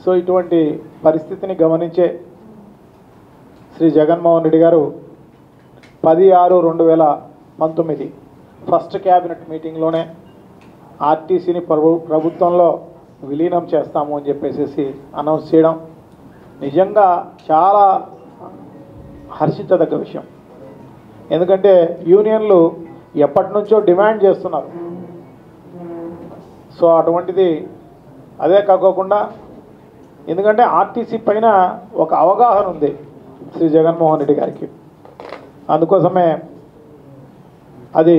So ఇటువంటి పరిస్థితిని గమనించే శ్రీ జగన్మోహన్ రెడ్డి గారు 10/6/2019 ఫస్ట్ క్యాబినెట్ మీటింగ్లోనే ఆర్టీసీని ప్రభుత్వంలో విలీనం చేస్తాము అని చెప్పేసి అనౌన్స్ చేయడం నిజంగా చాలా హర్షించదగ్గ విషయం. ఎందుకంటే యూనియన్లు ఎప్పటి నుంచో డిమాండ్ చేస్తున్నారు. సో అటువంటిది అదే కాకోకుండా ఎందుకంటే ఆర్టీసీ పైన ఒక అవగాహన ఉంది శ్రీ జగన్మోహన్ రెడ్డి గారికి. అందుకోసమే అది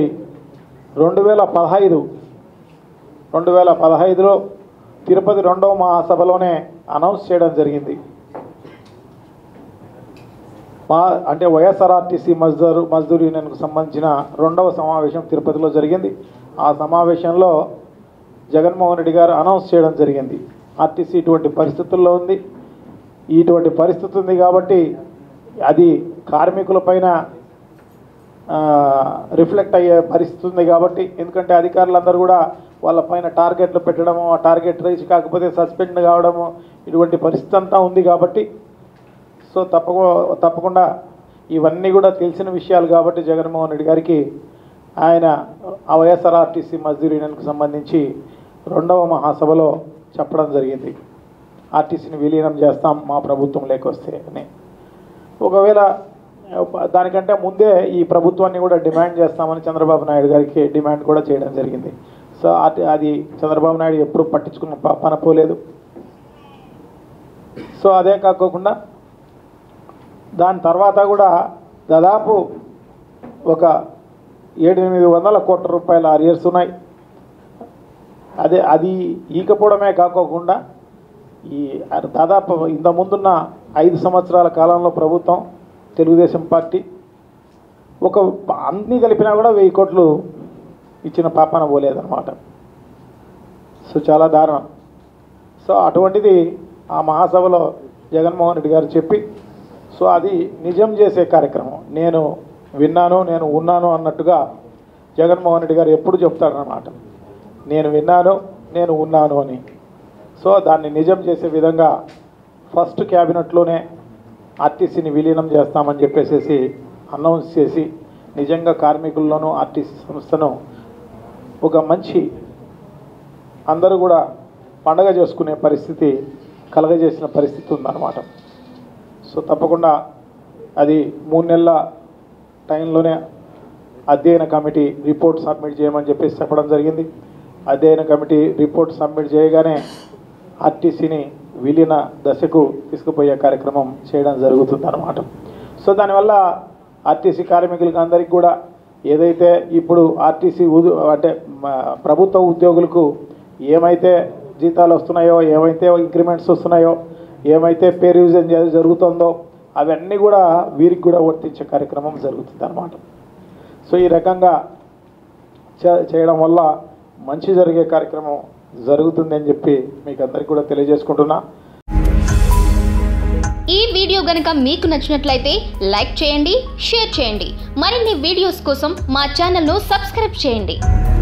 2015లో తిరుపతి 2వ మహాసభలోనే అనౌన్స్ చేయడం జరిగింది. అంటే వైఎస్ఆర్ ఆర్టీసీ మజ్దూర్ యూనియన్కు సంబంధించిన 2వ సమావేశం తిరుపతిలో జరిగింది. ఆ సమావేశంలో జగన్మోహన్ రెడ్డి గారు అనౌన్స్ చేయడం జరిగింది. ఆర్టీసీ ఇటువంటి పరిస్థితుల్లో ఉంది, ఇటువంటి పరిస్థితి ఉంది కాబట్టి అది కార్మికులపైన రిఫ్లెక్ట్ అయ్యే పరిస్థితి ఉంది కాబట్టి, ఎందుకంటే అధికారులందరూ కూడా వాళ్ళపైన టార్గెట్లు పెట్టడము, ఆ టార్గెట్ రీచ్ కాకపోతే సస్పెండ్ కావడము, ఇటువంటి పరిస్థితి అంతా ఉంది కాబట్టి సో తప్పకుండా ఇవన్నీ కూడా తెలిసిన విషయాలు కాబట్టి జగన్మోహన్ రెడ్డి గారికి ఆయన ఆ వైఎస్ఆర్ ఆర్టీసీ మజ్దూర్ యూనియన్కు సంబంధించి 2వ మహాసభలో చెప్పడం జరిగింది. ఆర్టీసీని విలీనం చేస్తాం మా ప్రభుత్వం లేకొస్తే అని. ఒకవేళ దానికంటే ముందే ఈ ప్రభుత్వాన్ని కూడా డిమాండ్ చేస్తామని చంద్రబాబు నాయుడు గారికి డిమాండ్ కూడా చేయడం జరిగింది. సో అది చంద్రబాబు నాయుడు ఎప్పుడు పట్టించుకున్న పనపోలేదు. సో అదే కాకోకుండా దాని తర్వాత కూడా దాదాపు ఒక 700-800 కోట్ల రూపాయల అరియర్స్ ఉన్నాయి. అది ఈకపోవడమే కాకోకుండా ఈ దాదాపు ఇంత ముందున్న 5 సంవత్సరాల కాలంలో ప్రభుత్వం తెలుగుదేశం పార్టీ అన్నీ కలిపినా కూడా 1000 కోట్లు ఇచ్చిన పాపన పోలేదన్నమాట. సో చాలా దారుణం. సో అటువంటిది ఆ మహాసభలో జగన్మోహన్ రెడ్డి గారు చెప్పి సో అది నిజం చేసే కార్యక్రమం. నేను విన్నాను, నేను ఉన్నాను అన్నట్టుగా జగన్మోహన్ రెడ్డి గారు ఎప్పుడు చెప్తాడనమాట. నేను విన్నాను, నేను ఉన్నాను అని. సో దాన్ని నిజం చేసే విధంగా ఫస్ట్ క్యాబినెట్లోనే ఆర్టీసీని విలీనం చేస్తామని చెప్పేసి అనౌన్స్ చేసి నిజంగా కార్మికుల్లోనూ ఆర్టీసీ సంస్థను ఒక మంచి అందరూ కూడా పండగ చేసుకునే పరిస్థితి కలగజేసిన పరిస్థితి ఉందన్నమాట. సో తప్పకుండా అది 3 నెలల టైంలోనే అధ్యయన కమిటీ రిపోర్ట్ సబ్మిట్ చేయమని చెప్పడం జరిగింది. అధ్యయన కమిటీ రిపోర్ట్ సబ్మిట్ చేయగానే ఆర్టీసీని విలీన దశకు తీసుకుపోయే కార్యక్రమం చేయడం జరుగుతుందన్నమాట. సో దానివల్ల ఆర్టీసీ కార్మికులకు అందరికీ కూడా ఏదైతే ఇప్పుడు ఆర్టీసీ అంటే ప్రభుత్వ ఉద్యోగులకు ఏమైతే జీతాలు వస్తున్నాయో, ఏమైతే ఇంక్రిమెంట్స్ వస్తున్నాయో, ఏమైతే పే రివిజన్ జరుగుతుందో అవన్నీ కూడా వీరికి కూడా వర్తించే కార్యక్రమం జరుగుతుందన్నమాట. సో ఈ రకంగా చేయడం వల్ల మంచి జరిగే కార్యక్రమం జరుగుతుందని చెప్పి మీకు అందరికీ కూడా తెలియజేసుకుంటున్నా. ఈ వీడియో గనుక మీకు నచ్చినట్లయితే లైక్ చేయండి, షేర్ చేయండి. మరిన్ని వీడియోస్ కోసం మా ఛానల్ను సబ్స్క్రైబ్ చేయండి.